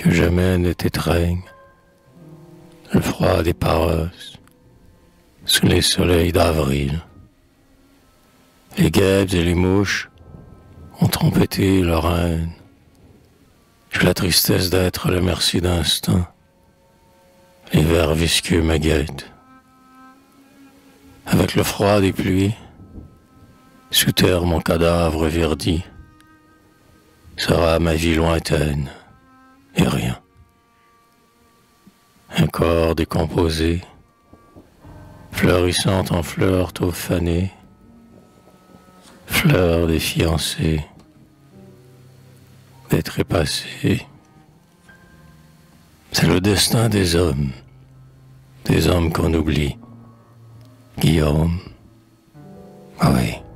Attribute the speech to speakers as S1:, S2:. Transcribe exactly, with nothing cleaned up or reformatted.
S1: que jamais ne t'étreigne le froid des parosses sous les soleils d'avril. Les guêpes et les mouches ont trompetté leur haine. J'ai la tristesse d'être à la merci d'instinct. Les vers visqueux m'aguettent. Avec le froid des pluies, sous terre mon cadavre verdi sera ma vie lointaine et rien. Un corps décomposé, fleurissant en fleurs tôt fanées, fleurs des fiancés, des trépassés. C'est le destin des hommes, des hommes qu'on oublie. Guillaume, ah oui.